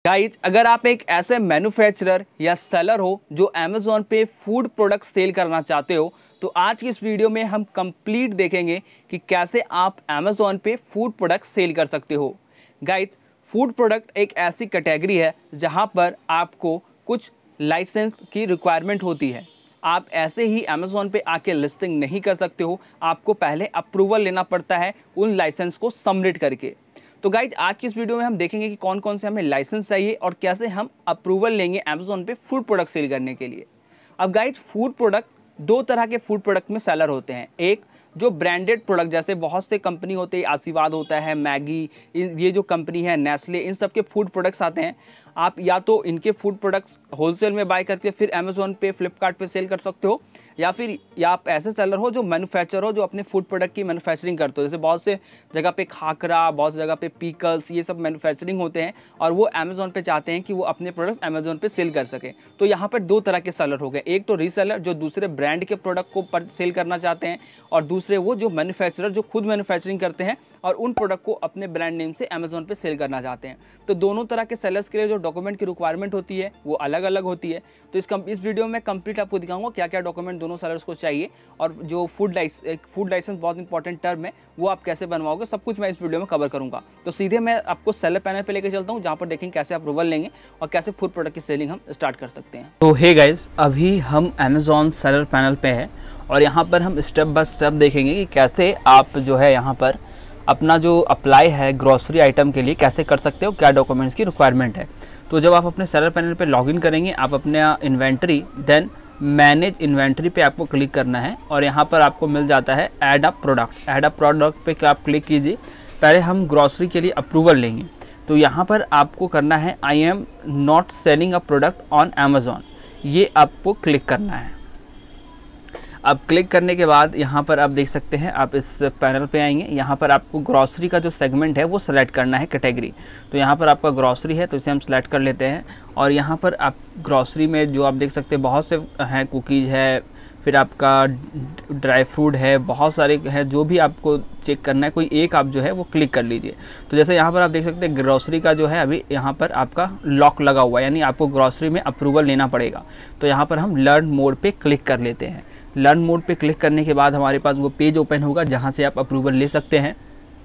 Guys, अगर आप एक ऐसे मैन्युफैक्चरर या सेलर हो जो अमेज़ॉन पे फूड प्रोडक्ट सेल करना चाहते हो, तो आज की इस वीडियो में हम कंप्लीट देखेंगे कि कैसे आप अमेज़ॉन पे फूड प्रोडक्ट सेल कर सकते हो। गाइज, फूड प्रोडक्ट एक ऐसी कैटेगरी है जहां पर आपको कुछ लाइसेंस की रिक्वायरमेंट होती है। आप ऐसे ही अमेज़ॉन पे आके लिस्टिंग नहीं कर सकते हो, आपको पहले अप्रूवल लेना पड़ता है उन लाइसेंस को सबमिट करके। तो गाइज, आज की इस वीडियो में हम देखेंगे कि कौन कौन से हमें लाइसेंस चाहिए और कैसे हम अप्रूवल लेंगे अमेज़ॉन पे फूड प्रोडक्ट सेल करने के लिए। अब गाइज, फूड प्रोडक्ट दो तरह के फूड प्रोडक्ट में सेलर होते हैं। एक जो ब्रांडेड प्रोडक्ट, जैसे बहुत से कंपनी होते हैं, आशीर्वाद होता है, मैगी, ये जो कंपनी है नेस्ले, इन सब के फूड प्रोडक्ट्स आते हैं। आप या तो इनके फूड प्रोडक्ट्स होलसेल में बाय करके फिर अमेज़ॉन पे, फ्लिपकार्ट पे सेल कर सकते हो, या आप ऐसे सेलर हो जो मैन्युफैक्चर हो, जो अपने फूड प्रोडक्ट की मैन्युफैक्चरिंग करते हो। जैसे बहुत से जगह पे खाकरा, बहुत से जगह पे पीकल्स, ये सब मैन्युफैक्चरिंग होते हैं और वो अमेज़ॉन पे चाहते हैं कि वो अपने प्रोडक्ट अमेज़ॉन पे सेल कर सकें। तो यहाँ पर दो तरह के सेलर हो गए। एक तो रीसेलर जो दूसरे ब्रांड के प्रोडक्ट को सेल करना चाहते हैं, और दूसरे वो जो मैन्युफैक्चरर जो खुद मैन्युफैक्चरिंग करते हैं और उन प्रोडक्ट को अपने ब्रांड नेम से अमेज़ॉन पे सेल करना चाहते हैं। तो दोनों तरह के सेलर्स के लिए जो डॉक्यूमेंट की रिक्वायरमेंट होती है वो अलग अलग होती है। तो इस वीडियो में कंप्लीट आपको दिखाऊंगा क्या क्या डॉक्यूमेंट दोनों सेलर्स को चाहिए, और जो फूड लाइसेंस बहुत इंपॉर्टेंट टर्म है, वो आप कैसे बनवाओगे, सब कुछ मैं इस वीडियो में कवर करूंगा। तो सीधे मैं आपको सेलर पैनल पे लेके चलता हूँ, जहाँ पर देखेंगे कैसे अप्रूवल लेंगे और कैसे फूड प्रोडक्ट की सेलिंग हम स्टार्ट कर सकते हैं। तो हे गाइस, अभी हम अमेज़ॉन सेलर पैनल पे है और यहाँ पर हम स्टेप बाय स्टेप देखेंगे कि कैसे आप जो है यहाँ पर अपना जो अप्लाई है ग्रोसरी आइटम के लिए कैसे कर सकते हो, क्या डॉक्यूमेंट्स की रिक्वायरमेंट है। तो जब आप अपने सेलर पैनल पे लॉगिन करेंगे, आप अपने इन्वेंट्री, देन मैनेज इन्वेंट्री पे आपको क्लिक करना है और यहाँ पर आपको मिल जाता है add a product. Add a product पे आप क्लिक कीजिए। पहले हम ग्रोसरी के लिए अप्रूवल लेंगे, तो यहाँ पर आपको करना है I am not selling a product on Amazon, ये आपको क्लिक करना है। अब क्लिक करने के बाद यहाँ पर आप देख सकते हैं, आप इस पैनल पे आएंगे। यहाँ पर आपको ग्रॉसरी का जो सेगमेंट है वो सिलेक्ट करना है, कैटेगरी। तो यहाँ पर आपका ग्रॉसरी है, तो इसे हम सिलेक्ट कर लेते हैं। और यहाँ पर आप ग्रॉसरी में जो आप देख सकते हैं बहुत से हैं, कुकीज़ है, फिर आपका ड्राई फ्रूट है, बहुत सारे हैं। जो भी आपको चेक करना है, कोई एक आप जो है वो क्लिक कर लीजिए। तो जैसे यहाँ पर आप देख सकते हैं ग्रॉसरी का जो है अभी यहाँ पर आपका लॉक लगा हुआ है, यानी आपको ग्रॉसरी में अप्रूवल लेना पड़ेगा। तो यहाँ पर हम लर्न मोड पे क्लिक कर लेते हैं। लर्न मोड पे क्लिक करने के बाद हमारे पास वो पेज ओपन होगा जहाँ से आप अप्रूवल ले सकते हैं।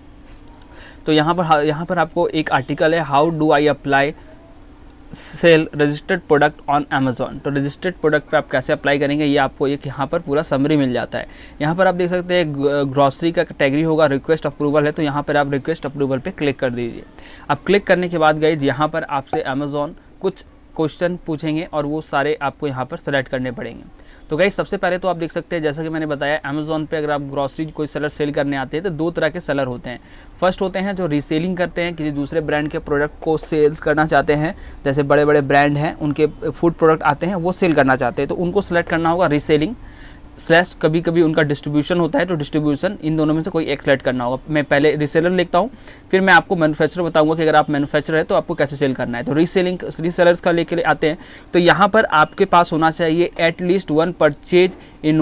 तो यहाँ पर आपको एक आर्टिकल है, how do I apply sell registered product on Amazon. तो रजिस्टर्ड प्रोडक्ट पे आप कैसे अप्लाई करेंगे, ये आपको एक यहाँ पर पूरा समरी मिल जाता है। यहाँ पर आप देख सकते हैं ग्रॉसरी का कैटेगरी होगा, रिक्वेस्ट अप्रूवल है, तो यहाँ पर आप रिक्वेस्ट अप्रूवल पे क्लिक कर दीजिए। अब क्लिक करने के बाद गाइज, यहाँ पर आपसे अमेज़ॉन कुछ क्वेश्चन पूछेंगे और वो सारे आपको यहाँ पर सेलेक्ट करने पड़ेंगे। तो गाइस, सबसे पहले तो आप देख सकते हैं, जैसा कि मैंने बताया, अमेज़ॉन पे अगर आप ग्रॉसरी कोई सेलर सेल करने आते हैं तो दो तरह के सेलर होते हैं। फर्स्ट होते हैं जो रीसेलिंग करते हैं, किसी दूसरे ब्रांड के प्रोडक्ट को सेल करना चाहते हैं। जैसे बड़े बड़े ब्रांड हैं, उनके फूड प्रोडक्ट आते हैं, वो सेल करना चाहते हैं, तो उनको सेलेक्ट करना होगा रीसेलिंग / कभी कभी उनका डिस्ट्रीब्यूशन होता है, तो डिस्ट्रीब्यूशन, इन दोनों में से कोई एक सेलेक्ट करना होगा। मैं पहले रीसेलर लिखता हूँ, फिर मैं आपको मैन्युफैक्चरर बताऊंगा कि अगर आप मैन्युफैक्चरर है तो आपको कैसे सेल करना है। तो रीसेलर्स का लेके आते हैं, तो यहाँ पर आपके पास होना चाहिए at least 1 purchase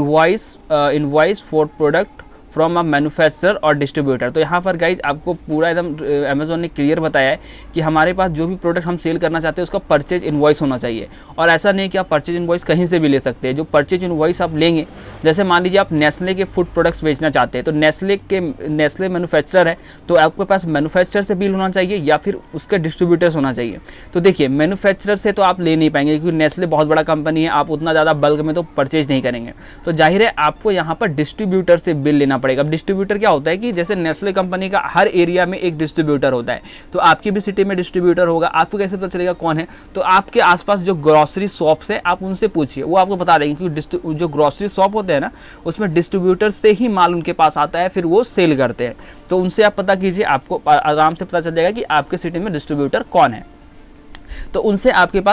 invoice for product from a manufacturer और डिस्ट्रीब्यूटर। तो यहाँ पर गाइज आपको पूरा एकदम अमेज़ॉन ने क्लियर बताया है कि हमारे पास जो भी प्रोडक्ट हम सेल करना चाहते हैं उसका परचेज इनवॉइस होना चाहिए। और ऐसा नहीं कि आप परचेज इनवॉइस कहीं से भी ले सकते हैं। जो परचेज इनवॉइस आप लेंगे, जैसे मान लीजिए आप नेस्ले के फूड प्रोडक्ट्स बेचना चाहते हैं, तो नेस्ले मैन्युफैक्चरर है, तो आपके पास मैन्युफैक्चरर से बिल होना चाहिए या फिर उसके डिस्ट्रीब्यूटर्स होना चाहिए। तो देखिए, मैन्युफैक्चरर से तो आप ले नहीं पाएंगे क्योंकि नेस्ले बहुत बड़ा कंपनी है, आप उतना ज़्यादा बल्क में तो परचेज नहीं करेंगे। तो जाहिर है आपको यहाँ पर डिस्ट्रीब्यूटर से बिल लेना पड़ेगा। अब डिस्ट्रीब्यूटर क्या होता है कि जैसे नेस्ले कंपनी का हर एरिया में एक डिस्ट्रीब्यूटर होता है, तो आपकी भी सिटी में डिस्ट्रीब्यूटर होगा। आपको कैसे पता चलेगा कौन है? तो आपके आसपास जो ग्रोसरी शॉप्स है, आप उनसे पूछिए, वो आपको बता देंगे। क्योंकि जो ग्रोसरी शॉप होते हैं ना, उसमें डिस्ट्रीब्यूटर से ही माल उनके पास आता है, फिर वो सेल करते हैं। तो उनसे आप पता कीजिए, आपको आराम से पता चल जाएगा कि आपके सिटी में डिस्ट्रीब्यूटर कौन है। तो उनसे आपके पास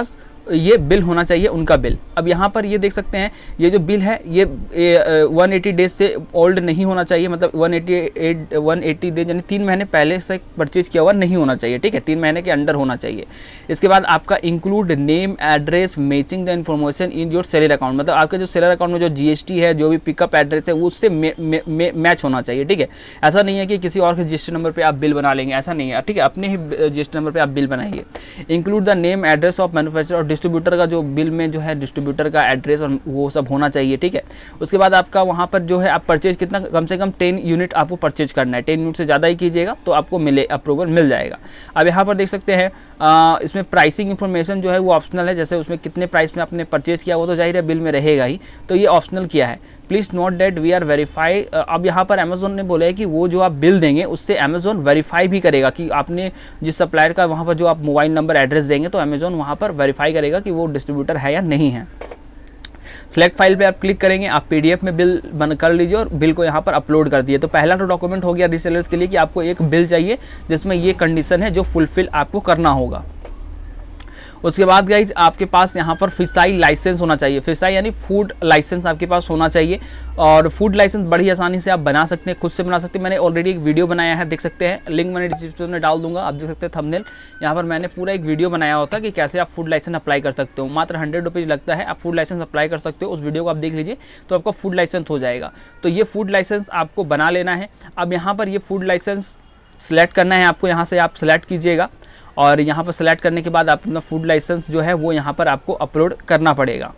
ये बिल होना चाहिए उनका बिल। अब यहाँ पर ये देख सकते हैं ये जो बिल है ये 180 डेज से ओल्ड नहीं होना चाहिए, मतलब 180 डेज यानी 3 महीने पहले से परचेज किया हुआ नहीं होना चाहिए, ठीक है, 3 महीने के अंडर होना चाहिए। इसके बाद आपका include name address matching the information in your seller account, मतलब आपके जो सेलर अकाउंट में जो GST है, जो भी पिकअप एड्रेस है वो उससे मैच होना चाहिए, ठीक है। ऐसा नहीं है कि किसी और के GST नंबर पर आप बिल बना लेंगे, ऐसा नहीं है, ठीक है, अपने ही GST नंबर पर आप बिल बनाइए। Include the name address of manufacturer और डिस्ट्रीब्यूटर का जो बिल में जो है डिस्ट्रीब्यूटर का एड्रेस और वो सब होना चाहिए, ठीक है। उसके बाद आपका वहाँ पर जो है आप परचेज कितना, कम से कम 10 यूनिट आपको परचेज करना है, 10 यूनिट से ज़्यादा ही कीजिएगा तो आपको अप्रूवल मिल जाएगा। अब यहाँ पर देख सकते हैं इसमें प्राइसिंग इन्फॉर्मेशन जो है वो ऑप्शनल है, जैसे उसमें कितने प्राइस में आपने परचेज किया वो तो जाहिर है बिल में रहेगा ही, तो ये ऑप्शनल किया है। Please note that we are verify. अब यहाँ पर अमेजोन ने बोला है कि वो जो आप बिल देंगे उससे अमेजोन वेरीफाई भी करेगा कि आपने जिस सप्लायर का वहाँ पर जो आप मोबाइल नंबर एड्रेस देंगे तो अमेजोन वहाँ पर वेरीफाई करेगा कि वो डिस्ट्रीब्यूटर है या नहीं है। सेलेक्ट फाइल पे आप क्लिक करेंगे, आप PDF में बिल बन कर लीजिए और बिल को यहाँ पर अपलोड कर दिए। तो पहला तो डॉक्यूमेंट हो गया रीसेलर्स के लिए कि आपको एक बिल चाहिए जिसमें ये कंडीशन है जो फुलफिल आपको करना होगा। उसके बाद गाइज आपके पास यहाँ पर फिशाई लाइसेंस होना चाहिए, फिशाई यानी फूड लाइसेंस आपके पास होना चाहिए। और फूड लाइसेंस बड़ी आसानी से आप बना सकते हैं, खुद से बना सकते हैं। मैंने ऑलरेडी एक वीडियो बनाया है, देख सकते हैं, लिंक मैंने डिस्क्रिप्शन में डाल दूंगा, आप देख सकते हैं थंबनेल। यहाँ पर मैंने पूरा एक वीडियो बनाया होता कि कैसे आप फूड लाइसेंस अप्लाई कर सकते हो, मात्र 100 रुपीज़ लगता है, आप फूड लाइसेंस अप्लाई कर सकते हो। उस वीडियो को आप देख लीजिए तो आपका फूड लाइसेंस हो जाएगा। तो ये फूड लाइसेंस आपको बना लेना है। अब यहाँ पर ये फूड लाइसेंस सेलेक्ट करना है आपको, यहाँ से आप सेलेक्ट कीजिएगा और यहाँ पर सेलेक्ट करने के बाद आप अपना फूड लाइसेंस जो है वो यहाँ पर आपको अपलोड करना पड़ेगा।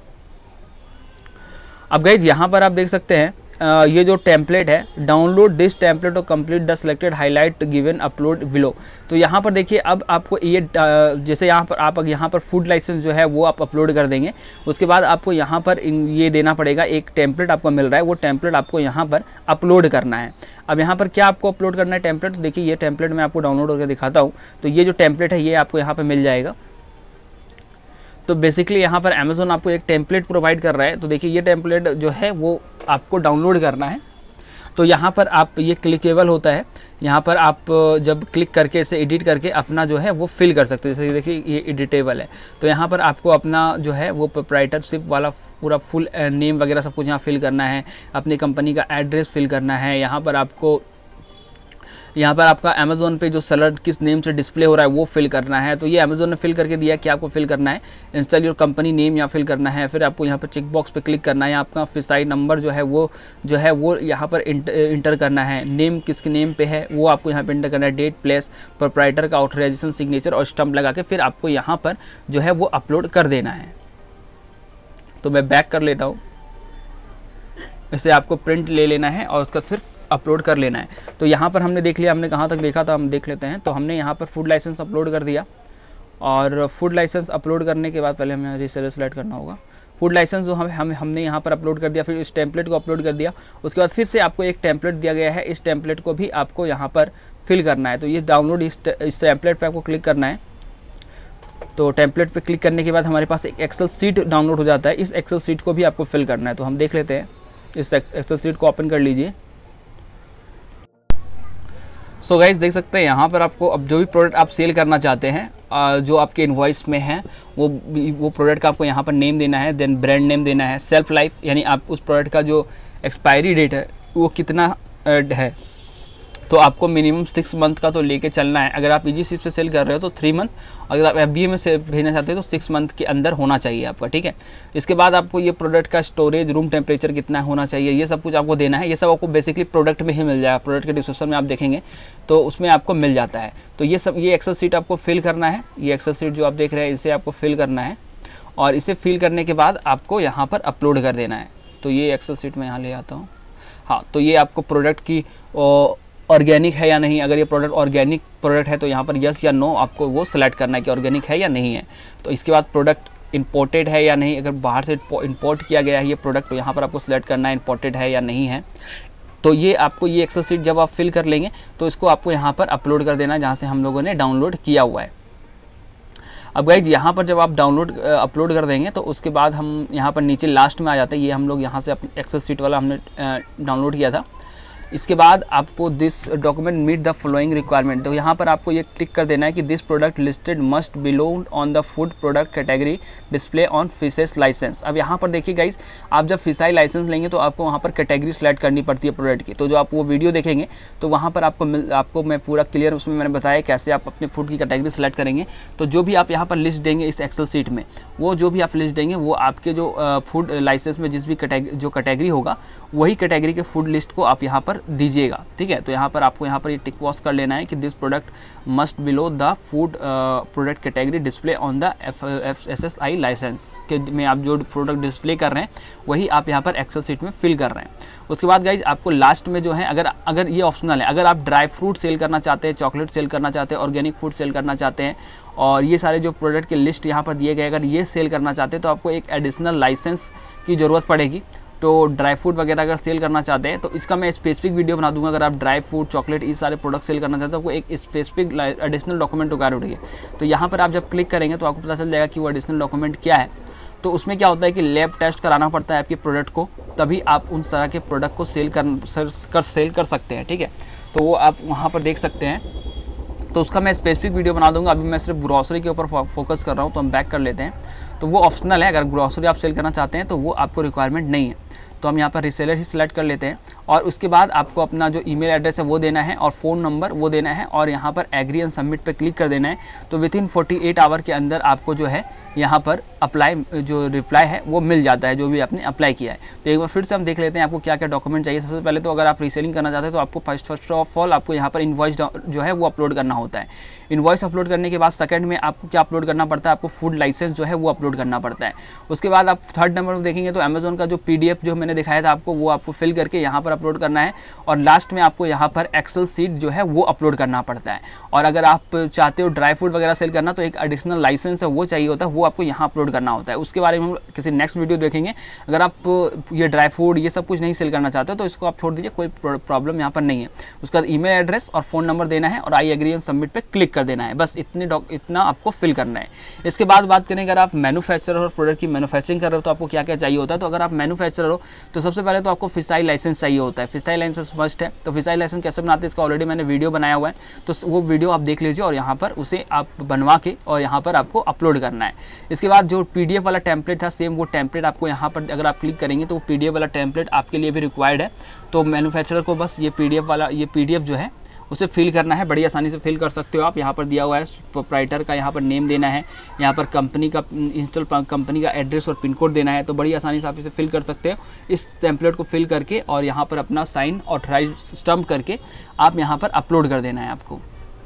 अब गाइज यहाँ पर आप देख सकते हैं ये जो टेम्पलेट है, डाउनलोड दिस टेम्पलेट और complete the selected highlight given upload below. तो यहाँ पर देखिए अब आपको ये जैसे यहाँ पर आप यहाँ पर फूड लाइसेंस जो है वो आप अपलोड कर देंगे, उसके बाद आपको यहाँ पर ये देना पड़ेगा, एक टेम्पलेट आपको मिल रहा है, वो टेम्पलेट आपको यहाँ पर अपलोड करना है। अब यहाँ पर क्या आपको अपलोड करना है टेम्पलेट, तो देखिए ये टेम्पलेट मैं आपको डाउनलोड करके दिखाता हूँ। तो ये जो टेम्पलेट है ये आपको यहाँ पर मिल जाएगा। तो बेसिकली यहाँ पर अमेज़ॉन आपको एक टेम्पलेट प्रोवाइड कर रहा है। तो देखिए ये टेम्पलेट जो है वो आपको डाउनलोड करना है। तो यहाँ पर आप ये क्लिकेबल होता है, यहाँ पर आप जब क्लिक करके इसे एडिट करके अपना जो है वो फिल कर सकते हैं। जैसे देखिए ये एडिटेबल है, तो यहाँ पर आपको अपना जो है वो प्रोप्राइटरशिप वाला पूरा फुल नेम वगैरह सब कुछ यहाँ फिल करना है, अपनी कंपनी का एड्रेस फिल करना है। यहाँ पर आपका अमेज़ॉन पे जो सेलर किस नेम से डिस्प्ले हो रहा है वो फिल करना है। तो ये अमेज़ॉन ने फिल करके दिया कि आपको फिल करना है, इंस्टॉल योर कंपनी नेम यहाँ फिल करना है। फिर आपको यहाँ पर चेक बॉक्स पे क्लिक करना है, आपका फिशाई नंबर जो है वो यहाँ पर इंटर करना है। नेम किसके नेम पे है वो आपको यहाँ पर इंटर करना है, डेट, प्लेस, प्रोप्राइटर का ऑथराइजेशन, सिग्नेचर और स्टम्प लगा के फिर आपको यहाँ पर जो है वो अपलोड कर देना है। तो मैं बैक कर लेता हूँ, इसे आपको प्रिंट ले लेना है और उसका फिर अपलोड कर लेना है। तो यहाँ पर हमने देख लिया, हमने कहाँ तक देखा था हम देख लेते हैं। तो हमने यहाँ पर फूड लाइसेंस अपलोड कर दिया और फूड लाइसेंस अपलोड करने के बाद पहले हमें रीसेलर सेलेक्ट करना होगा। फूड लाइसेंस जो हमने यहाँ पर अपलोड कर दिया, फिर इस टेम्पलेट को अपलोड कर दिया। उसके बाद फिर से आपको एक टेम्पलेट दिया गया है, इस टेम्पलेट को भी आपको यहाँ पर फिल करना है। तो ये डाउनलोड इस टेम्पलेट पर आपको क्लिक करना है। तो टेम्पलेट पे क्लिक करने के बाद हमारे पास एक एक्सेल सीट डाउनलोड हो जाता है, इस एक्सेल सीट को भी आपको फिल करना है। तो हम देख लेते हैं, इस एक्सेल सीट को ओपन कर लीजिए। सो गाइस देख सकते हैं यहाँ पर आपको अब जो भी प्रोडक्ट आप सेल करना चाहते हैं जो आपके इनवॉइस में है वो प्रोडक्ट का आपको यहाँ पर नेम देना है, देन ब्रांड नेम देना है, सेल्फ लाइफ यानी आप उस प्रोडक्ट का जो एक्सपायरी डेट है वो कितना है। तो आपको मिनिमम 6 मंथ का तो लेके चलना है। अगर आप ईजी शिप से सेल कर रहे हो तो 3 मंथ, अगर आप FBA में से भेजना चाहते हो तो 6 मंथ के अंदर होना चाहिए आपका, ठीक है। इसके बाद आपको ये प्रोडक्ट का स्टोरेज, रूम टेम्परेचर कितना होना चाहिए, ये सब कुछ आपको देना है। ये सब आपको बेसिकली प्रोडक्ट में ही मिल जाएगा, प्रोडक्ट के डिस्क्रिप्शन में आप देखेंगे तो उसमें आपको मिल जाता है। तो ये एक्सेल सीट आपको फिल करना है, ये एक्सेल सीट जो आप देख रहे हैं इसे आपको फिल करना है और इसे फिल करने के बाद आपको यहाँ पर अपलोड कर देना है। तो ये एक्सेल सीट मैं यहाँ ले आता हूँ। हाँ, तो ये आपको प्रोडक्ट की ऑर्गेनिक है या नहीं, अगर ये प्रोडक्ट ऑर्गेनिक प्रोडक्ट है तो यहाँ पर यस या नो आपको वो सिलेक्ट करना है कि ऑर्गेनिक है या नहीं है। तो इसके बाद प्रोडक्ट इंपोर्टेड है या नहीं, अगर बाहर से इंपोर्ट किया गया है ये प्रोडक्ट तो यहाँ पर आपको सिलेक्ट करना है इंपोर्टेड है या नहीं है। तो ये आपको ये एक्सेल सीट जब आप फिल कर लेंगे तो इसको आपको यहाँ पर अपलोड कर देना है जहाँ से हम लोगों ने डाउनलोड किया हुआ है। अब गाइज यहाँ पर जब आप अपलोड कर देंगे तो उसके बाद हम यहाँ पर नीचे लास्ट में आ जाते हैं। ये हम लोग यहाँ से एक्सेल सीट वाला हमने डाउनलोड किया था, इसके बाद आपको this document meet the following requirement, तो यहाँ पर आपको ये टिक कर देना है कि this product listed must belong on the food product category display on fishes licence. अब यहाँ पर देखिए गाइस, आप जब फिशाई लाइसेंस लेंगे तो आपको वहाँ पर कैटेगरी सेलेक्ट करनी पड़ती है प्रोडक्ट की। तो जो आप वो वीडियो देखेंगे तो वहाँ पर आपको मैं पूरा क्लियर उसमें मैंने बताया कैसे आप अपने फूड की कैटेगरी सेलेक्ट करेंगे। तो जो भी आप यहाँ पर लिस्ट देंगे इस एक्सेल सीट में, वो जो भी आप लिस्ट देंगे वो आपके जो फूड लाइसेंस में जिस भी कैटेगरी होगा वही कैटेगरी के फूड लिस्ट को आप यहाँ पर दीजिएगा, ठीक है। तो यहाँ पर आपको यहाँ पर ये टिक बॉक्स कर लेना है कि this product must below the food product category display on the FSSAI licence के में आप जो प्रोडक्ट डिस्प्ले कर रहे हैं वही आप यहाँ पर एक्सेल सीट में फिल कर रहे हैं। उसके बाद गाइज आपको लास्ट में जो है, अगर ये ऑप्शनल है, अगर आप ड्राई फ्रूट सेल करना चाहते हैं, चॉकलेट सेल करना चाहते हैं, ऑर्गेनिक फूड सेल करना चाहते हैं और ये सारे जो प्रोडक्ट के लिस्ट यहाँ पर दिए गए, अगर ये सेल करना चाहते हैं तो आपको एक एडिशनल लाइसेंस की ज़रूरत पड़ेगी। तो ड्राई फ्रूट वगैरह अगर सेल करना चाहते हैं तो इसका मैं स्पेसिफिक वीडियो बना दूंगा। अगर आप ड्राई फ्रूट, चॉकलेट, ये सारे प्रोडक्ट सेल करना चाहते हैं तो आपको एक स्पेसिफिक एडिशनल डॉक्यूमेंट रिक्वायर होगी। तो यहाँ पर आप जब क्लिक करेंगे तो आपको पता चल जाएगा कि वो एडिशनल डॉक्यूमेंट क्या है। तो उसमें क्या होता है कि लैब टेस्ट कराना पड़ता है आपके प्रोडक्ट को, तभी आप उन तरह के प्रोडक्ट को सेल कर सकते हैं, ठीक है। तो वो आप वहाँ पर देख सकते हैं। तो उसका मैं स्पेसिफिक वीडियो बना दूंगा। अभी मैं सिर्फ ग्रॉसरी के ऊपर फोकस कर रहा हूँ। तो हम बैक कर लेते हैं। तो वो ऑप्शनल है, अगर ग्रॉसरी आप सेल करना चाहते हैं तो वो आपको रिक्वायरमेंट नहीं है। तो हम यहाँ पर रीसेलर ही सिलेक्ट कर लेते हैं और उसके बाद आपको अपना जो ईमेल एड्रेस है वो देना है और फ़ोन नंबर वो देना है और यहाँ पर एग्री एंड सबमिट पे क्लिक कर देना है। तो विथिन 48 आवर के अंदर आपको जो है यहाँ पर अप्लाई जो रिप्लाई है वो मिल जाता है, जो भी आपने अप्लाई किया है। तो एक बार फिर से हम देख लेते हैं आपको क्या क्या डॉक्यूमेंट चाहिए। सबसे पहले तो अगर आप रीसेलिंग करना चाहते हैं तो आपको फर्स्ट ऑफ ऑल आपको यहाँ पर इनवॉइस जो है वो अपलोड करना होता है। इनवॉइस अपलोड करने के बाद सेकंड में आपको क्या अपलोड करना पड़ता है, आपको फूड लाइसेंस जो है वो अपलोड करना पड़ता है। उसके बाद आप थर्ड नंबर में देखेंगे तो अमेजोन का जो PDF जो मैंने दिखाया था आपको, वो आपको फिल करके यहाँ पर अपलोड करना है और लास्ट में आपको यहाँ पर एक्सेल सीट जो है वो अपलोड करना पड़ता है। और अगर आप चाहते हो ड्राई फ्रूट वगैरह सेल करना तो एक एडिशनल लाइसेंस है वो चाहिए होता है, वो आपको यहाँ अपलोड करना होता है। उसके बारे में हम किसी नेक्स्ट वीडियो देखेंगे। अगर आप ये ड्राई फ्रूट ये सब कुछ नहीं सेल करना चाहते तो इसको आप छोड़ दीजिए, कोई प्रॉब्लम यहाँ पर नहीं है। उसका ईमेल एड्रेस और फ़ोन नंबर देना है और आई एग्री एंड सबमिट पे क्लिक कर देना है। बस इतना आपको फिल करना है। इसके बाद बात करें अगर आप मैन्युफैक्चरर और प्रोडक्ट की मैन्युफैक्चरिंग कर रहे हो तो आपको क्या क्या चाहिए होता है। तो अगर आप मैन्युफैक्चरर हो तो सबसे पहले तो आपको फिशाई लाइसेंस चाहिए होता है। फिशाई लाइसेंस मस्ट है। तो फिशाई लाइसेंस कैसे बनाते हैं इसका ऑलरेडी मैंने वीडियो बनाया हुआ है, तो वो वीडियो आप देख लीजिए और यहाँ पर उसे आप बनवा के और यहाँ पर आपको अपलोड करना है। इसके बाद जो PDF वाला टेम्पलेट था सेम वो टेम्पलेट आपको यहाँ पर अगर आप क्लिक करेंगे तो वो PDF वाला टेम्पलेट आपके लिए भी रिक्वायर्ड है। तो मैन्युफैक्चरर को बस ये PDF जो है उसे फिल करना है। बड़ी आसानी से फिल कर सकते हो आप। यहाँ पर दिया हुआ है प्रोप्राइटर का यहाँ पर नेम देना है, यहाँ पर कंपनी का इंस्टॉल कंपनी का एड्रेस और पिन कोड देना है। तो बड़ी आसानी से आप इसे फिल कर सकते हो। इस टेम्पलेट को फिल करके और यहाँ पर अपना साइन ऑथराइज स्टम्प करके आप यहाँ पर अपलोड कर देना है आपको।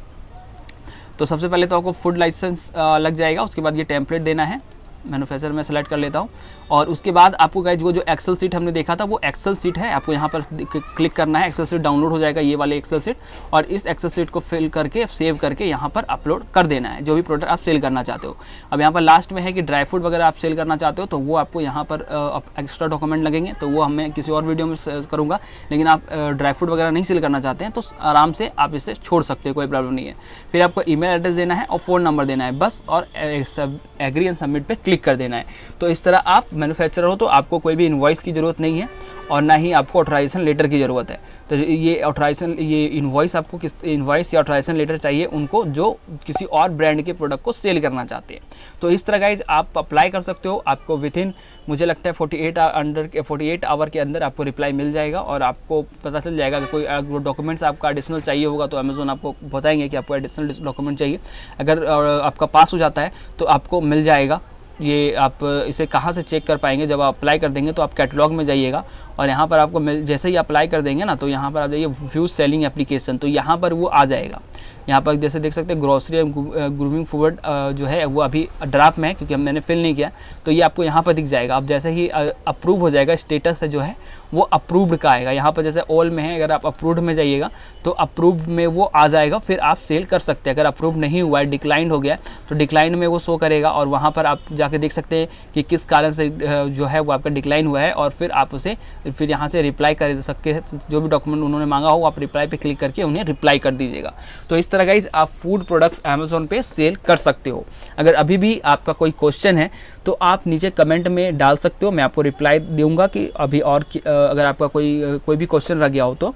तो सबसे पहले तो आपको फूड लाइसेंस लग जाएगा। उसके बाद ये टेम्पलेट देना है, मैन्युफैक्चरर में सेलेक्ट कर लेता हूँ। और उसके बाद आपको गाइस वो जो एक्सेल सीट हमने देखा था वो एक्सेल सीट है, आपको यहाँ पर क्लिक करना है। एक्सेल सीट डाउनलोड हो जाएगा, ये वाले एक्सेल सीट, और इस एक्सेल सीट को फिल करके सेव करके यहाँ पर अपलोड कर देना है जो भी प्रोडक्ट आप सेल करना चाहते हो। अब यहाँ पर लास्ट में है कि ड्राई फ्रूट वगैरह आप सेल करना चाहते हो तो वो आपको यहाँ पर एक्स्ट्रा डॉक्यूमेंट लगेंगे, तो वो हमें किसी और वीडियो में करूँगा। लेकिन आप ड्राई फ्रूट वगैरह नहीं सेल करना चाहते हैं तो आराम से आप इसे छोड़ सकते हो, कोई प्रॉब्लम नहीं है। फिर आपको ईमेल एड्रेस देना है और फ़ोन नंबर देना है बस, और एग्री एंड सबमिट पे क्लिक कर देना है। तो इस तरह आप मैन्युफैक्चरर हो तो आपको कोई भी इनवॉइस की ज़रूरत नहीं है और ना ही आपको ऑथराइजेशन लेटर की ज़रूरत है। तो ये इनवॉइस आपको किस इनवॉइस या ऑथराइजेशन लेटर चाहिए उनको जो किसी और ब्रांड के प्रोडक्ट को सेल करना चाहते हैं। तो इस तरह गाइज आप अप्लाई कर सकते हो। आपको विथिन मुझे लगता है 48 आवर के अंदर आपको रिप्लाई मिल जाएगा और आपको पता चल जाएगा कि कोई डॉक्यूमेंट्स आपका एडिशनल चाहिए होगा तो अमेज़ोन आपको बताएंगे कि आपको एडिशनल डॉक्यूमेंट चाहिए। अगर आपका पास हो जाता है तो आपको मिल जाएगा। ये आप इसे कहाँ से चेक कर पाएंगे, जब आप अप्लाई कर देंगे तो आप कैटलॉग में जाइएगा और यहाँ पर आपको जैसे ही अप्लाई कर देंगे ना तो यहाँ पर आप जाइए व्यू सेलिंग एप्लीकेशन, तो यहाँ पर वो आ जाएगा। यहाँ पर जैसे देख सकते हैं ग्रोसरी एंड ग्रूमिंग फूड जो है वो अभी ड्राफ्ट में है क्योंकि मैंने फिल नहीं किया, तो ये आपको यहाँ पर दिख जाएगा। अब जैसे ही अप्रूव हो जाएगा, स्टेटस जो है वो अप्रूव्ड का आएगा। यहाँ पर जैसे ऑल में है, अगर आप अप्रूव्ड में जाइएगा तो अप्रूव्ड में वो आ जाएगा, फिर आप सेल कर सकते हैं। अगर अप्रूव नहीं हुआ है, डिक्लाइंड हो गया तो डिक्लाइंड में वो शो करेगा और वहाँ पर आप जाके देख सकते हैं कि किस कारण से जो है वो आपका डिक्लाइन हुआ है और फिर आप उसे फिर यहाँ से रिप्लाई कर सकते हैं। जो भी डॉक्यूमेंट उन्होंने मांगा हो आप रिप्लाई पे क्लिक करके उन्हें रिप्लाई कर दीजिएगा। तो इस तरह गाइस आप फूड प्रोडक्ट्स अमेज़ॉन पे सेल कर सकते हो। अगर अभी भी आपका कोई क्वेश्चन है तो आप नीचे कमेंट में डाल सकते हो, मैं आपको रिप्लाई दूंगा कि अभी और अगर आपका कोई भी क्वेश्चन रह गया हो तो।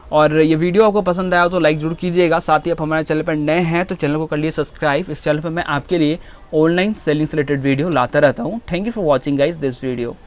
और ये वीडियो आपको पसंद आया तो लाइक जरूर कीजिएगा। साथ ही आप हमारे चैनल पर नए हैं तो चैनल को कर लिए सब्सक्राइब। इस चैनल पर मैं आपके लिए ऑनलाइन सेलिंग से रिलेटेड वीडियो लाता रहता हूँ। Thank you for watching guys this video.